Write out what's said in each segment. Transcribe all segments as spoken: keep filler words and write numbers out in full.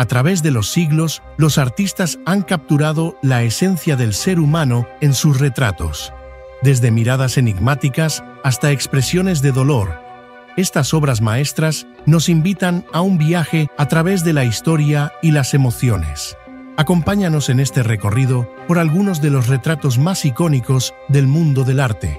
A través de los siglos, los artistas han capturado la esencia del ser humano en sus retratos. Desde miradas enigmáticas hasta expresiones de dolor, estas obras maestras nos invitan a un viaje a través de la historia y las emociones. Acompáñanos en este recorrido por algunos de los retratos más icónicos del mundo del arte.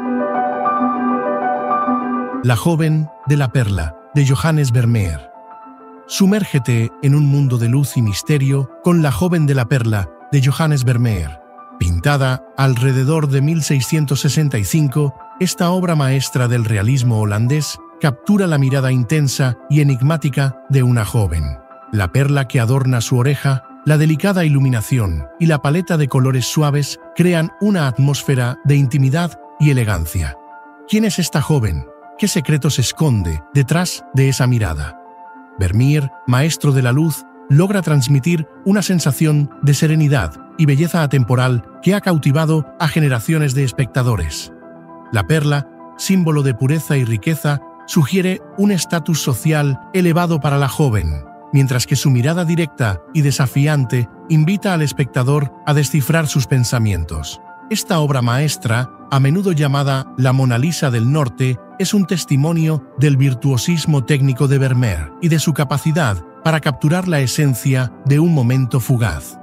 La joven de la perla, de Johannes Vermeer. Sumérgete en un mundo de luz y misterio con La joven de la perla, de Johannes Vermeer. Pintada alrededor de mil seiscientos sesenta y cinco, esta obra maestra del realismo holandés captura la mirada intensa y enigmática de una joven. La perla que adorna su oreja, la delicada iluminación y la paleta de colores suaves crean una atmósfera de intimidad y elegancia. ¿Quién es esta joven? ¿Qué secreto se esconde detrás de esa mirada? Vermeer, maestro de la luz, logra transmitir una sensación de serenidad y belleza atemporal que ha cautivado a generaciones de espectadores. La perla, símbolo de pureza y riqueza, sugiere un estatus social elevado para la joven, mientras que su mirada directa y desafiante invita al espectador a descifrar sus pensamientos. Esta obra maestra, a menudo llamada la Mona Lisa del Norte, es un testimonio del virtuosismo técnico de Vermeer y de su capacidad para capturar la esencia de un momento fugaz.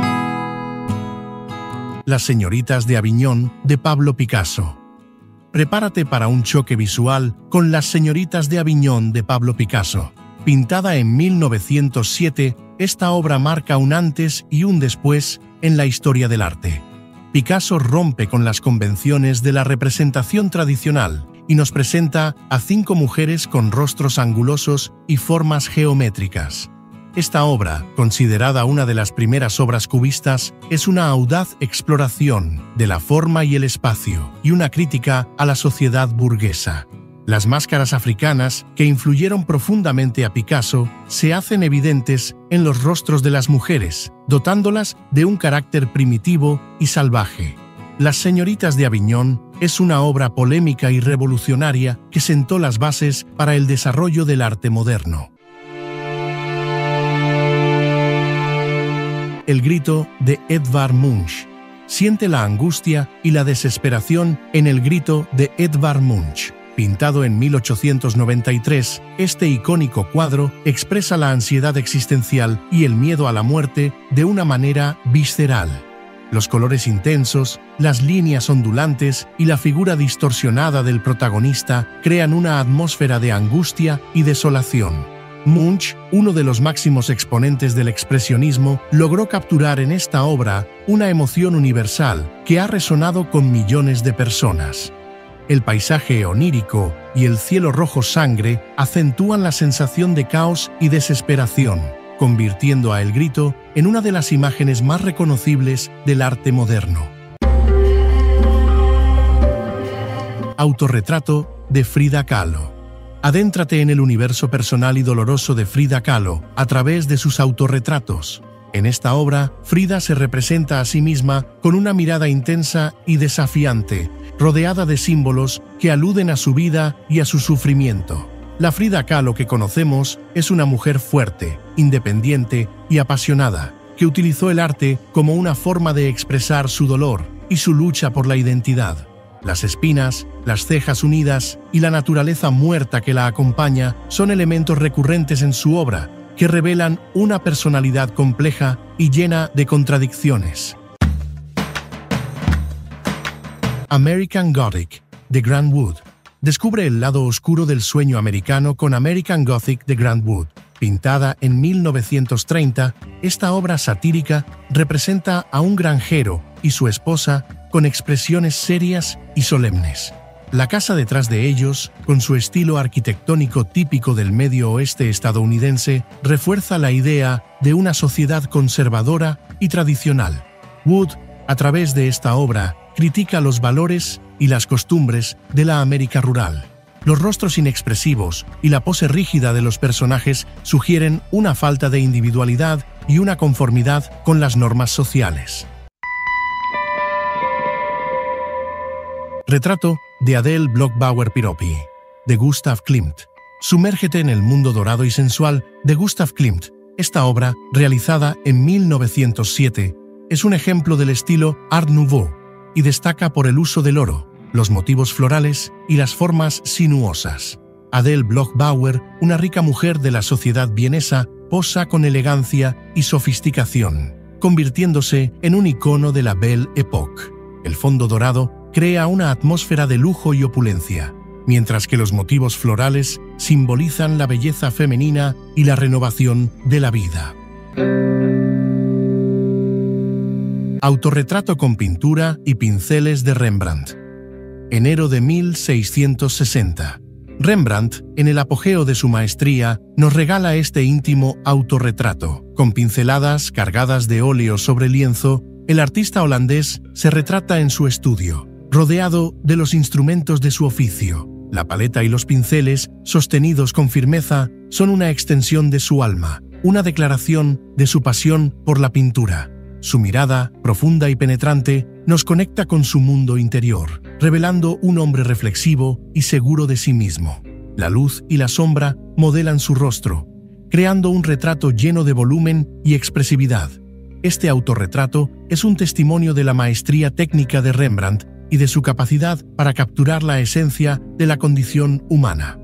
Las señoritas de Aviñón, de Pablo Picasso. Prepárate para un choque visual con Las señoritas de Aviñón, de Pablo Picasso. Pintada en mil novecientos siete, esta obra marca un antes y un después en la historia del arte. Picasso rompe con las convenciones de la representación tradicional y nos presenta a cinco mujeres con rostros angulosos y formas geométricas. Esta obra, considerada una de las primeras obras cubistas, es una audaz exploración de la forma y el espacio y una crítica a la sociedad burguesa. Las máscaras africanas, que influyeron profundamente a Picasso, se hacen evidentes en los rostros de las mujeres, dotándolas de un carácter primitivo y salvaje. Las señoritas de Aviñón es una obra polémica y revolucionaria que sentó las bases para el desarrollo del arte moderno. El grito, de Edvard Munch. Siente la angustia y la desesperación en El grito, de Edvard Munch. Pintado en mil ochocientos noventa y tres, este icónico cuadro expresa la ansiedad existencial y el miedo a la muerte de una manera visceral. Los colores intensos, las líneas ondulantes y la figura distorsionada del protagonista crean una atmósfera de angustia y desolación. Munch, uno de los máximos exponentes del expresionismo, logró capturar en esta obra una emoción universal que ha resonado con millones de personas. El paisaje onírico y el cielo rojo sangre acentúan la sensación de caos y desesperación, convirtiendo a El grito en una de las imágenes más reconocibles del arte moderno. Autorretrato, de Frida Kahlo. Adéntrate en el universo personal y doloroso de Frida Kahlo a través de sus autorretratos. En esta obra, Frida se representa a sí misma con una mirada intensa y desafiante, rodeada de símbolos que aluden a su vida y a su sufrimiento. La Frida Kahlo que conocemos es una mujer fuerte, independiente y apasionada, que utilizó el arte como una forma de expresar su dolor y su lucha por la identidad. Las espinas, las cejas unidas y la naturaleza muerta que la acompaña son elementos recurrentes en su obra, que revelan una personalidad compleja y llena de contradicciones. American Gothic, de Grant Wood. Descubre el lado oscuro del sueño americano con American Gothic, de Grant Wood. Pintada en mil novecientos treinta, esta obra satírica representa a un granjero y su esposa con expresiones serias y solemnes. La casa detrás de ellos, con su estilo arquitectónico típico del medio oeste estadounidense, refuerza la idea de una sociedad conservadora y tradicional. Wood, a través de esta obra, critica los valores y las costumbres de la América rural. Los rostros inexpresivos y la pose rígida de los personajes sugieren una falta de individualidad y una conformidad con las normas sociales. Retrato, de Adele Bloch-Bauer Piropi, de Gustav Klimt. Sumérgete en el mundo dorado y sensual de Gustav Klimt, Esta obra, realizada en mil novecientos siete, es un ejemplo del estilo Art Nouveau y destaca por el uso del oro, los motivos florales y las formas sinuosas. Adele Bloch-Bauer, una rica mujer de la sociedad vienesa, posa con elegancia y sofisticación, convirtiéndose en un icono de la Belle Époque. El fondo dorado crea una atmósfera de lujo y opulencia, mientras que los motivos florales simbolizan la belleza femenina y la renovación de la vida. Autorretrato con pintura y pinceles de Rembrandt. Enero de mil seiscientos sesenta. Rembrandt, en el apogeo de su maestría, nos regala este íntimo autorretrato. Con pinceladas cargadas de óleo sobre lienzo, el artista holandés se retrata en su estudio, rodeado de los instrumentos de su oficio. La paleta y los pinceles, sostenidos con firmeza, son una extensión de su alma, una declaración de su pasión por la pintura. Su mirada, profunda y penetrante, nos conecta con su mundo interior, revelando un hombre reflexivo y seguro de sí mismo. La luz y la sombra modelan su rostro, creando un retrato lleno de volumen y expresividad. Este autorretrato es un testimonio de la maestría técnica de Rembrandt y de su capacidad para capturar la esencia de la condición humana.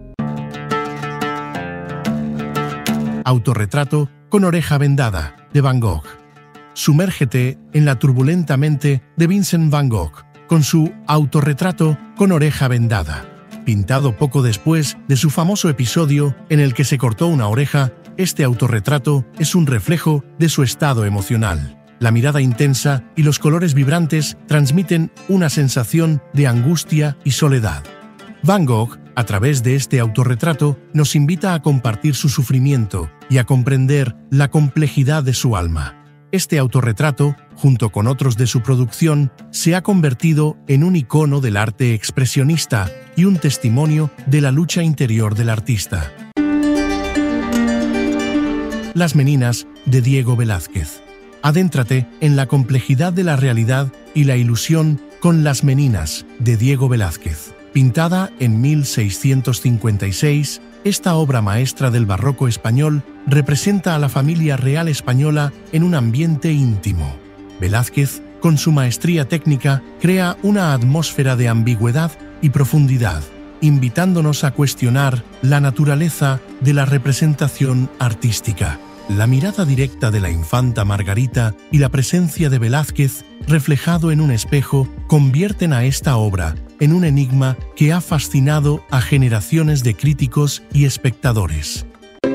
Autorretrato con oreja vendada, de Van Gogh. Sumérgete en la turbulenta mente de Vincent Van Gogh, con su autorretrato con oreja vendada. Pintado poco después de su famoso episodio en el que se cortó una oreja, este autorretrato es un reflejo de su estado emocional. La mirada intensa y los colores vibrantes transmiten una sensación de angustia y soledad. Van Gogh, a través de este autorretrato, nos invita a compartir su sufrimiento y a comprender la complejidad de su alma. Este autorretrato, junto con otros de su producción, se ha convertido en un icono del arte expresionista y un testimonio de la lucha interior del artista. Las Meninas, de Diego Velázquez. Adéntrate en la complejidad de la realidad y la ilusión con Las Meninas, de Diego Velázquez. Pintada en mil seiscientos cincuenta y seis, esta obra maestra del barroco español representa a la familia real española en un ambiente íntimo. Velázquez, con su maestría técnica, crea una atmósfera de ambigüedad y profundidad, invitándonos a cuestionar la naturaleza de la representación artística. La mirada directa de la infanta Margarita y la presencia de Velázquez, reflejado en un espejo, convierten a esta obra en un enigma que ha fascinado a generaciones de críticos y espectadores.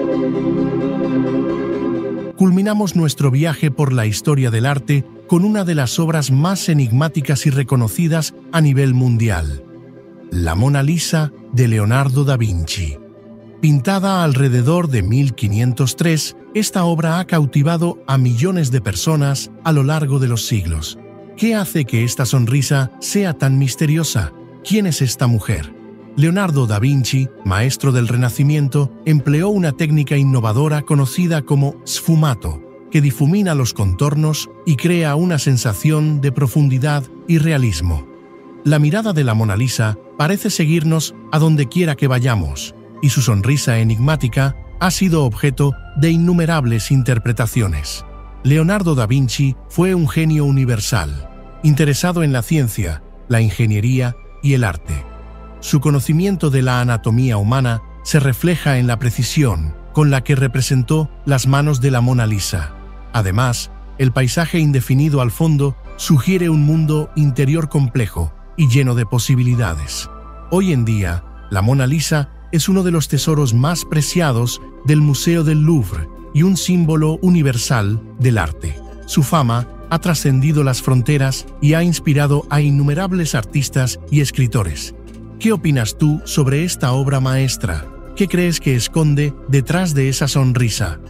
Culminamos nuestro viaje por la historia del arte con una de las obras más enigmáticas y reconocidas a nivel mundial: La Mona Lisa, de Leonardo da Vinci. Pintada alrededor de mil quinientos tres, esta obra ha cautivado a millones de personas a lo largo de los siglos. ¿Qué hace que esta sonrisa sea tan misteriosa? ¿Quién es esta mujer? Leonardo da Vinci, maestro del Renacimiento, empleó una técnica innovadora conocida como sfumato, que difumina los contornos y crea una sensación de profundidad y realismo. La mirada de la Mona Lisa parece seguirnos a donde quiera que vayamos, y su sonrisa enigmática ha sido objeto de innumerables interpretaciones. Leonardo da Vinci fue un genio universal, interesado en la ciencia, la ingeniería y el arte. Su conocimiento de la anatomía humana se refleja en la precisión con la que representó las manos de la Mona Lisa. Además, el paisaje indefinido al fondo sugiere un mundo interior complejo y lleno de posibilidades. Hoy en día, la Mona Lisa es uno de los tesoros más preciados del Museo del Louvre y un símbolo universal del arte. Su fama ha trascendido las fronteras y ha inspirado a innumerables artistas y escritores. ¿Qué opinas tú sobre esta obra maestra? ¿Qué crees que esconde detrás de esa sonrisa?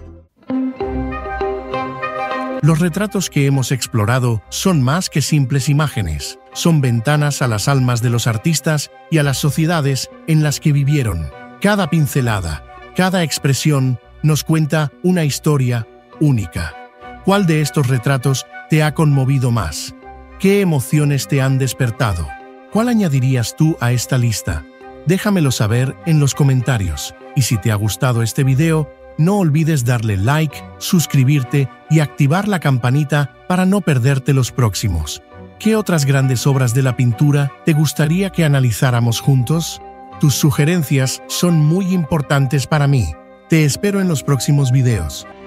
Los retratos que hemos explorado son más que simples imágenes. Son ventanas a las almas de los artistas y a las sociedades en las que vivieron. Cada pincelada, cada expresión nos cuenta una historia única. ¿Cuál de estos retratos te ha conmovido más? ¿Qué emociones te han despertado? ¿Cuál añadirías tú a esta lista? Déjamelo saber en los comentarios. Y si te ha gustado este video, no olvides darle like, suscribirte y activar la campanita para no perderte los próximos. ¿Qué otras grandes obras de la pintura te gustaría que analizáramos juntos? Tus sugerencias son muy importantes para mí. Te espero en los próximos videos.